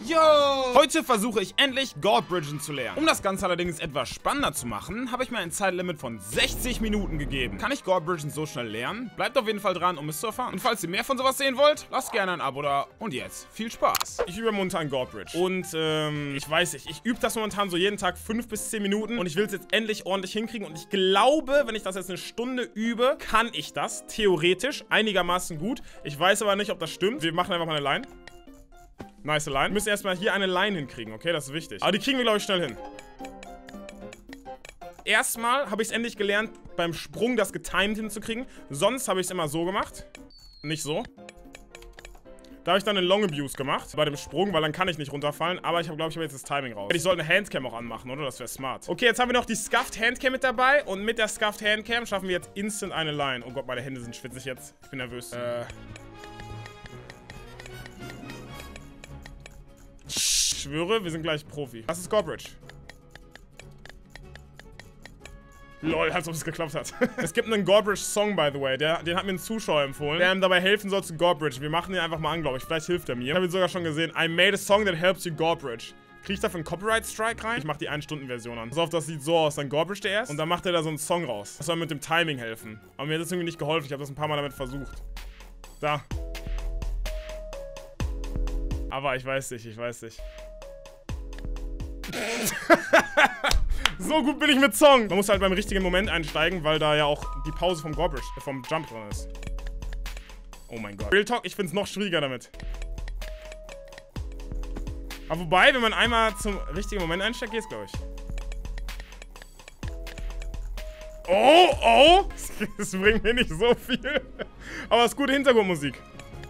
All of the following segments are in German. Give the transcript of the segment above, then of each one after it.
Yo! Heute versuche ich endlich Goldbridgen zu lernen. Um das Ganze allerdings etwas spannender zu machen, habe ich mir ein Zeitlimit von 60 Minuten gegeben. Kann ich Goldbridgen so schnell lernen? Bleibt auf jeden Fall dran, um es zu erfahren. Und falls ihr mehr von sowas sehen wollt, lasst gerne ein Abo da. Und jetzt, viel Spaß. Ich übe momentan Goldbridge. Und, ich weiß nicht, ich übe das momentan so jeden Tag 5 bis 10 Minuten. Und ich will es jetzt endlich ordentlich hinkriegen. Und ich glaube, wenn ich das jetzt eine Stunde übe, kann ich das theoretisch einigermaßen gut. Ich weiß aber nicht, ob das stimmt. Wir machen einfach mal eine Line. Nice Line. Wir müssen erstmal hier eine Line hinkriegen, okay? Das ist wichtig. Aber die kriegen wir, glaube ich, schnell hin. Erstmal habe ich es endlich gelernt, beim Sprung das getimed hinzukriegen. Sonst habe ich es immer so gemacht. Nicht so. Da habe ich dann einen Long Abuse gemacht bei dem Sprung, weil dann kann ich nicht runterfallen. Aber ich glaube, ich habe jetzt das Timing raus. Ich sollte eine Handcam auch anmachen, oder? Das wäre smart. Okay, jetzt haben wir noch die Scuffed Handcam mit dabei. Und mit der Scuffed Handcam schaffen wir jetzt instant eine Line. Oh Gott, meine Hände sind schwitzig jetzt. Ich bin nervös. Ich schwöre, wir sind gleich Profi. Das ist Goldbridge. Lol, als ob es geklappt hat. Es gibt einen Goldbridge-Song, by the way. Den hat mir ein Zuschauer empfohlen, der ihm dabei helfen soll zu Goldbridge. Wir machen den einfach mal an, glaube ich. Vielleicht hilft er mir. Ich habe ihn sogar schon gesehen. I made a song that helps you Goldbridge. Krieg ich dafür einen Copyright-Strike rein? Ich mache die 1-Stunden-Version an. Pass auf, das sieht so aus. Dann Goldbridge der erst. Und dann macht er da so einen Song raus. Das soll mit dem Timing helfen. Aber mir hat das irgendwie nicht geholfen. Ich habe das ein paar Mal damit versucht. Da. Aber ich weiß nicht, So gut bin ich mit Song. Man muss halt beim richtigen Moment einsteigen, weil da ja auch die Pause vom Goldbridge, vom Jump drin ist. Oh mein Gott. Real Talk, ich find's noch schwieriger damit. Aber wobei, wenn man einmal zum richtigen Moment einsteigt, geht's, glaube ich. Oh! Das bringt mir nicht so viel. Aber es ist gute Hintergrundmusik.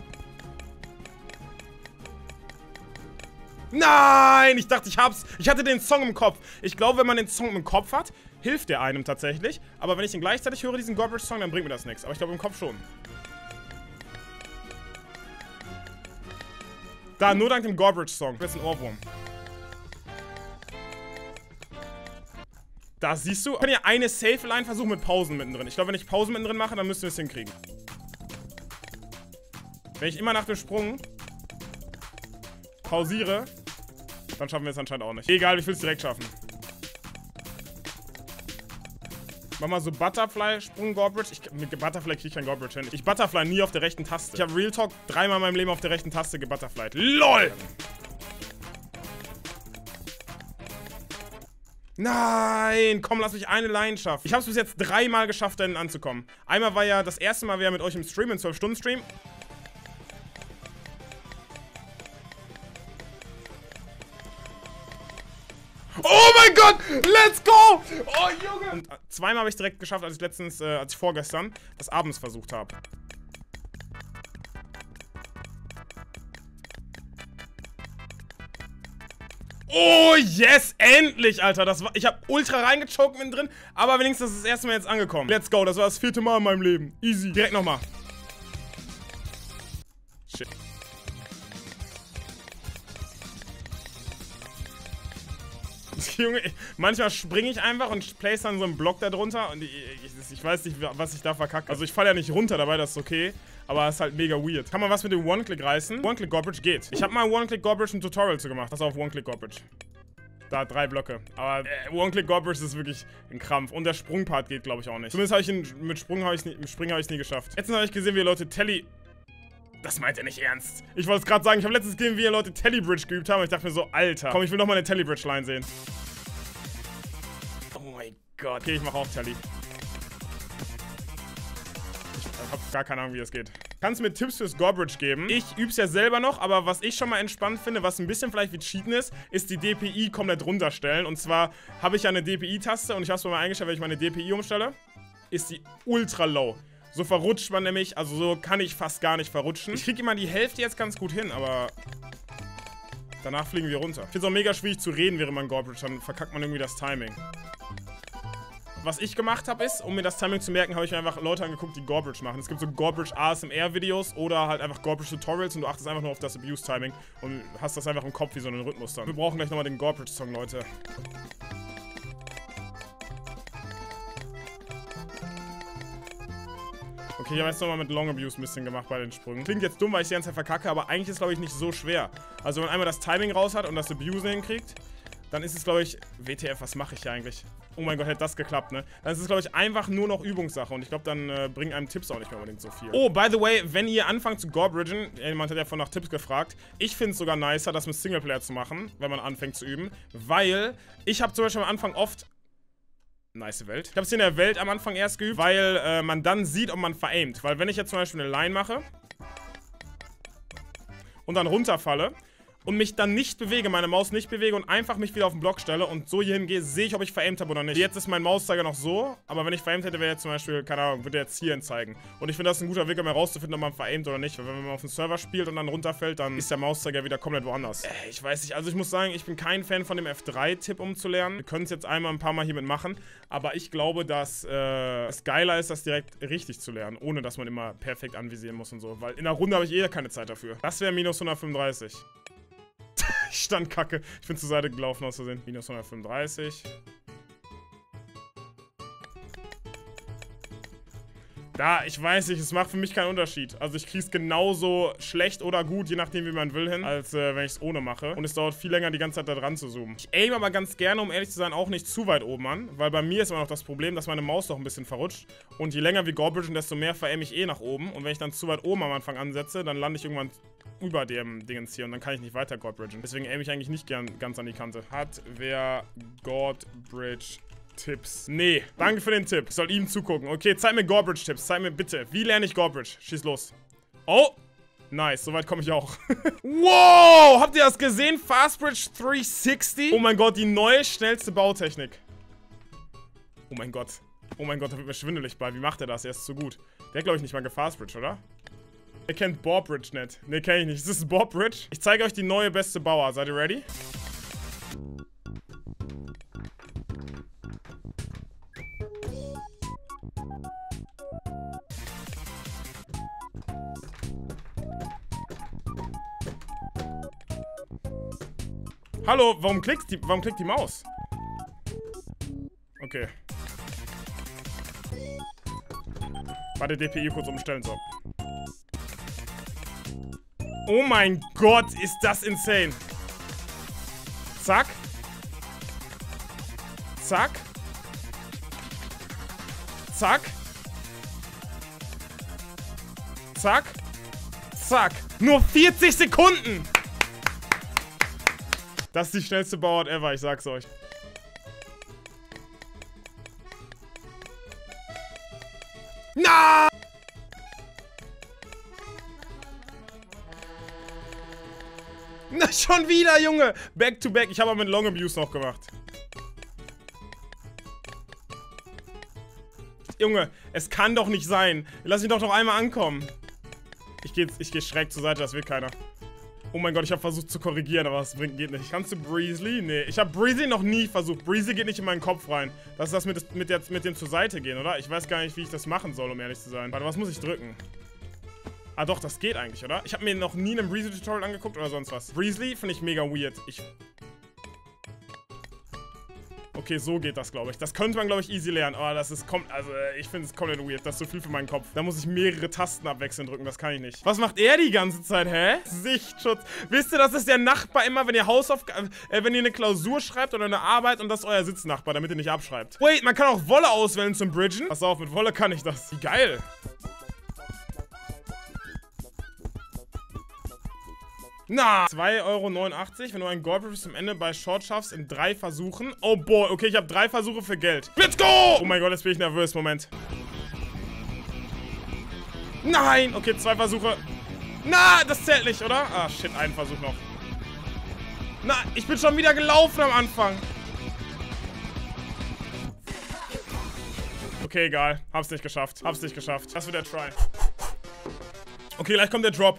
Nein, ich dachte, ich hab's. Ich hatte den Song im Kopf. Ich glaube, wenn man den Song im Kopf hat, hilft der einem tatsächlich. Aber wenn ich den gleichzeitig höre, diesen Goldbridge-Song, dann bringt mir das nichts. Aber ich glaube, im Kopf schon. Da, nur dank dem Goldbridge-Song. Das ist ein Ohrwurm. Da siehst du, wir können ja eine Safe-Line versuchen mit Pausen mittendrin. Ich glaube, wenn ich Pausen mittendrin mache, dann müssen wir es hinkriegen. Wenn ich immer nach dem Sprung pausiere, dann schaffen wir es anscheinend auch nicht. Egal, ich will es direkt schaffen. Mach mal so Butterfly-Sprung Goldbridge. Mit Butterfly kriege ich kein Goldbridge hin. Ich Butterfly nie auf der rechten Taste. Ich habe Real Talk 3-mal in meinem Leben auf der rechten Taste gebutterflyt. LOL! Nein, komm, lass mich eine Line schaffen. Ich habe es bis jetzt 3-mal geschafft, dahin anzukommen. Einmal war ja, das erste Mal war ja mit euch im Stream, im 12-Stunden-Stream. Oh mein Gott! Let's go! Oh, Junge! Und 2-mal habe ich direkt geschafft, als ich letztens, als ich vorgestern das abends versucht habe. Oh, yes! Endlich, Alter! Ich habe ultra reingechoked mittendrin, aber wenigstens ist das erste Mal jetzt angekommen. Let's go! Das war das 4. Mal in meinem Leben. Easy. Direkt nochmal. Shit. Junge, manchmal springe ich einfach und place dann so einen Block da drunter und ich weiß nicht, was ich da verkacke. Also ich falle ja nicht runter dabei, das ist okay, aber es ist halt mega weird. Kann man was mit dem One-Click reißen? One-Click Goldbridge geht. Ich habe mal One-Click Goldbridge ein Tutorial zu gemacht. Das auf One-Click Goldbridge. Da 3 Blöcke. Aber One-Click Goldbridge ist wirklich ein Krampf. Und der Sprungpart geht, glaube ich, auch nicht. Zumindest habe ich mit Springen habe ich es nie geschafft. Letztens habe ich gesehen, wie Leute Telly... Das meint er nicht ernst. Ich wollte es gerade sagen, ich habe letztens gesehen, wie Leute Tellybridge geübt haben. Und ich dachte mir so, Alter, komm, ich will noch mal eine Tellybridge-Line sehen. Oh mein Gott. Okay, ich mache auch Telly. Ich habe gar keine Ahnung, wie das geht. Kannst du mir Tipps fürs Goldbridge geben? Ich übe es ja selber noch, aber was ich schon mal entspannt finde, was ein bisschen vielleicht wie Cheaten ist die DPI komplett runterstellen. Und zwar habe ich ja eine DPI-Taste und ich habe es mir mal eingestellt, wenn ich meine DPI umstelle, ist die ultra low. So verrutscht man nämlich, also so kann ich fast gar nicht verrutschen. Ich kriege immer die Hälfte jetzt ganz gut hin, aber danach fliegen wir runter. Ich finde es auch mega schwierig zu reden, während man Goldbridge, dann verkackt man irgendwie das Timing. Was ich gemacht habe ist, um mir das Timing zu merken, habe ich mir einfach Leute angeguckt, die Goldbridge machen. Es gibt so Goldbridge ASMR-Videos oder halt einfach Goldbridge-Tutorials und du achtest einfach nur auf das Abuse-Timing und hast das einfach im Kopf wie so einen Rhythmus dann. Wir brauchen gleich nochmal den Goldbridge-Song, Leute. Okay, ich habe jetzt nochmal mit Long Abuse ein bisschen gemacht bei den Sprüngen. Klingt jetzt dumm, weil ich die ganze Zeit verkacke, aber eigentlich ist es, glaube ich, nicht so schwer. Also wenn man einmal das Timing raus hat und das Abusen hinkriegt, dann ist es, glaube ich... WTF, was mache ich hier eigentlich? Oh mein Gott, hätte das geklappt, ne? Dann ist es, glaube ich, einfach nur noch Übungssache. Und ich glaube, dann bringen einem Tipps auch nicht mehr unbedingt so viel. Oh, by the way, wenn ihr anfangt zu Gorbridgen, jemand hat ja vorhin nach Tipps gefragt, ich finde es sogar nicer, das mit Singleplayer zu machen, wenn man anfängt zu üben. Weil ich habe zum Beispiel am Anfang oft... Nice Welt. Ich habe es in der Welt am Anfang erst geübt, weil man dann sieht, ob man veraimt. Weil wenn ich jetzt zum Beispiel eine Line mache und dann runterfalle und mich dann nicht bewege, meine Maus nicht bewege und einfach mich wieder auf den Block stelle und so hier hingehe, sehe ich, ob ich veraimt habe oder nicht. Jetzt ist mein Mauszeiger noch so, aber wenn ich veraimt hätte, wäre jetzt zum Beispiel, keine Ahnung, würde jetzt hier zeigen. Und ich finde, das ist ein guter Weg, um herauszufinden, ob man veraimt oder nicht. Weil wenn man auf dem Server spielt und dann runterfällt, dann ist der Mauszeiger wieder komplett woanders. Ich weiß nicht, also ich muss sagen, ich bin kein Fan von dem F3-Tipp umzulernen. Wir können es jetzt ein paar Mal hiermit machen, aber ich glaube, dass es geiler ist, das direkt richtig zu lernen, ohne dass man immer perfekt anvisieren muss und so. Weil in der Runde habe ich eh keine Zeit dafür. Das wäre minus 135. Ich stand kacke. Ich bin zur Seite gelaufen aus Versehen. Minus 135. Da, ich weiß nicht, es macht für mich keinen Unterschied. Also ich krieg's genauso schlecht oder gut, je nachdem wie man will hin, als wenn ich es ohne mache. Und es dauert viel länger, die ganze Zeit da dran zu zoomen. Ich aim aber ganz gerne, um ehrlich zu sein, auch nicht zu weit oben an. Weil bei mir ist immer noch das Problem, dass meine Maus doch ein bisschen verrutscht. Und je länger wir Gorbridgen, desto mehr veraim ich eh nach oben. Und wenn ich dann zu weit oben am Anfang ansetze, dann lande ich irgendwann über dem Dingens hier. Und dann kann ich nicht weiter Gorbridgen. Deswegen aim ich eigentlich nicht gern ganz an die Kante. Hat wer Gorbridge Tipps? Nee, danke für den Tipp. Ich soll ihm zugucken. Okay, zeig mir Gorbridge-Tipps. Zeig mir bitte. Wie lerne ich Gorbridge? Schieß los. Oh! Nice, soweit komme ich auch. Wow! Habt ihr das gesehen? Fastbridge 360? Oh mein Gott, die neue, schnellste Bautechnik. Oh mein Gott. Oh mein Gott, da wird mir schwindelig bei. Wie macht er das? Er ist zu gut. Der hat, glaube ich, nicht mal gefastbridge, oder? Er kennt Bobbridge nicht. Ne, kenne ich nicht. Ist das Bobbridge? Ich zeige euch die neue beste Bauer. Seid ihr ready? Hallo, warum klickt die Maus? Okay. Warte, DPI kurz umstellen, so. Oh mein Gott, ist das insane. Zack. Zack. Zack. Zack. Zack. Nur 40 Sekunden. Das ist die schnellste Bauart ever, ich sag's euch. Na! Na, schon wieder, Junge! Back to back. Ich habe aber mit Long Abuse noch gemacht. Junge, es kann doch nicht sein. Lass mich doch noch einmal ankommen. Ich geh schräg zur Seite, das will keiner. Oh mein Gott, ich habe versucht zu korrigieren, aber das geht nicht. Kannst du Breezely? Nee, ich habe Breezy noch nie versucht. Breezy geht nicht in meinen Kopf rein. Das ist das mit dem zur Seite gehen, oder? Ich weiß gar nicht, wie ich das machen soll, um ehrlich zu sein. Warte, was muss ich drücken? Ah doch, das geht eigentlich, oder? Ich habe mir noch nie einen Breezy-Tutorial angeguckt oder sonst was. Breezely finde ich mega weird. Okay, so geht das, glaube ich. Das könnte man, glaube ich, easy lernen. Aber das ist also ich finde es komplett weird. Das ist so viel für meinen Kopf. Da muss ich mehrere Tasten abwechselnd drücken. Das kann ich nicht. Was macht er die ganze Zeit, hä? Sichtschutz. Wisst ihr, das ist der Nachbar immer, wenn ihr wenn ihr eine Klausur schreibt oder eine Arbeit und das ist euer Sitznachbar, damit ihr nicht abschreibt. Wait, man kann auch Wolle auswählen zum Bridgen. Pass auf, mit Wolle kann ich das. Wie geil. Na! 2,89 €, wenn du einen Goldbrief bis zum Ende bei Short schaffst in 3 Versuchen. Oh boy, okay, ich habe 3 Versuche für Geld. Let's go! Oh mein Gott, jetzt bin ich nervös. Moment. Nein! Okay, 2 Versuche. Na, das zählt nicht, oder? Ah, shit, einen Versuch noch. Na, ich bin schon wieder gelaufen am Anfang. Okay, egal. Hab's nicht geschafft. Hab's nicht geschafft. Das wird der Try. Okay, gleich kommt der Drop.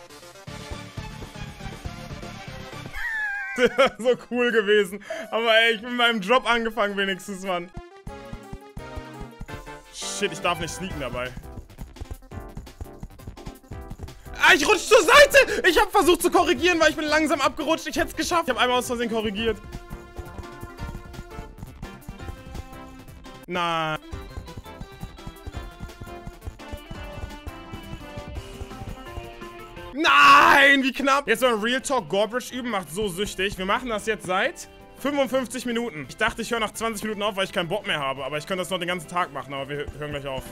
So cool gewesen. Aber ey, ich bin beim Drop angefangen wenigstens, Mann. Shit, ich darf nicht sneaken dabei. Ah, ich rutsch zur Seite! Ich habe versucht zu korrigieren, weil ich bin langsam abgerutscht. Ich hätte es geschafft. Ich habe einmal aus Versehen korrigiert. Nein. Nein, wie knapp. Jetzt mal Real Talk Gorebridge üben, macht so süchtig. Wir machen das jetzt seit 55 Minuten. Ich dachte, ich höre nach 20 Minuten auf, weil ich keinen Bock mehr habe. Aber ich könnte das noch den ganzen Tag machen, aber wir hören gleich auf.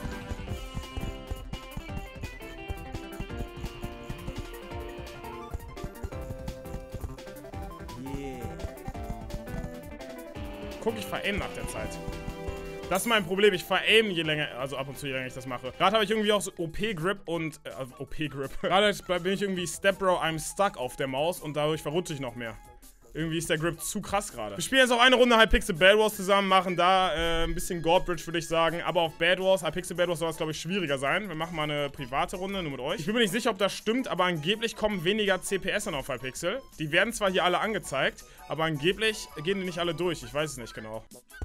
Guck, ich ver-aim nach der Zeit. Das ist mein Problem, ich ver-aim je länger, also ab und zu, je länger ich das mache. Gerade habe ich irgendwie auch so OP-Grip und, OP-Grip. Gerade bin ich irgendwie Stepbro, I'm stuck auf der Maus und dadurch verrutsche ich noch mehr. Irgendwie ist der Grip zu krass gerade. Wir spielen jetzt auch eine Runde Hypixel Bad Wars zusammen, machen da ein bisschen Gorebridge, würde ich sagen. Aber auf Bad Wars, Hypixel Bad Wars soll das, glaube ich, schwieriger sein. Wir machen mal eine private Runde, nur mit euch. Ich bin mir nicht sicher, ob das stimmt, aber angeblich kommen weniger CPS dann auf Hypixel. Die werden zwar hier alle angezeigt, aber angeblich gehen die nicht alle durch. Ich weiß es nicht genau.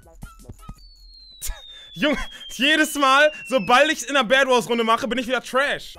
Junge, jedes Mal, sobald ich es in einer Bad Wars Runde mache, bin ich wieder Trash.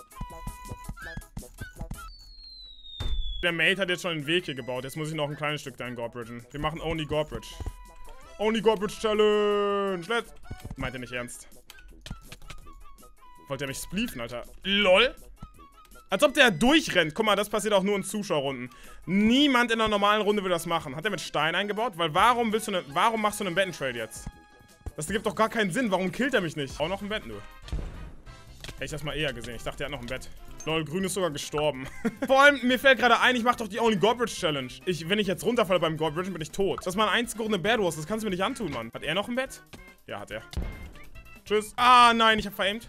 Der Mate hat jetzt schon einen Weg hier gebaut. Jetzt muss ich noch ein kleines Stück da in Gorebridgen. Wir machen Only Gorebridge. Only Gorebridge Challenge. Let's. Meint er nicht ernst. Wollte er mich spleefen, Alter? LOL. Als ob der durchrennt. Guck mal, das passiert auch nur in Zuschauerrunden. Niemand in einer normalen Runde will das machen. Hat er mit Stein eingebaut? Weil warum machst du einen Bettentrade jetzt? Das gibt doch gar keinen Sinn. Warum killt er mich nicht? Auch noch ein Bett, nö. Hätte ich das mal eher gesehen. Ich dachte, er hat noch ein Bett. Lol, Grün ist sogar gestorben. Vor allem, mir fällt gerade ein, ich mach doch die Only Gorebridge Challenge. Wenn ich jetzt runterfalle beim Gorebridge, bin ich tot. Das ist meine einzige Runde Bad Wars. Das kannst du mir nicht antun, Mann. Hat er noch ein Bett? Ja, hat er. Tschüss. Ah, nein, ich hab veraimt.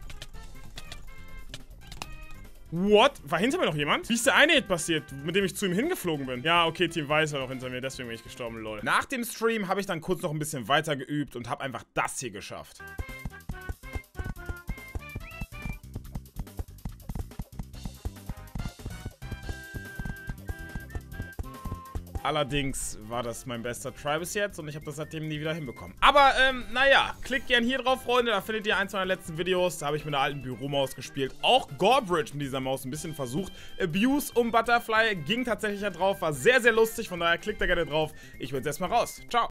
What? War hinter mir noch jemand? Wie ist der eine Hit passiert, mit dem ich zu ihm hingeflogen bin? Ja, okay, Team Weiß war noch hinter mir, deswegen bin ich gestorben, lol. Nach dem Stream habe ich dann kurz noch ein bisschen weiter geübt und habe einfach das hier geschafft. Allerdings war das mein bester Try bis jetzt und ich habe das seitdem nie wieder hinbekommen. Aber, naja, klickt gern hier drauf, Freunde, da findet ihr eins meiner letzten Videos. Da habe ich mit einer alten Büromaus gespielt. Auch Gorebridge mit dieser Maus ein bisschen versucht. Abuse um Butterfly ging tatsächlich da drauf, war sehr, sehr lustig, von daher klickt da gerne drauf. Ich bin jetzt erstmal raus. Ciao.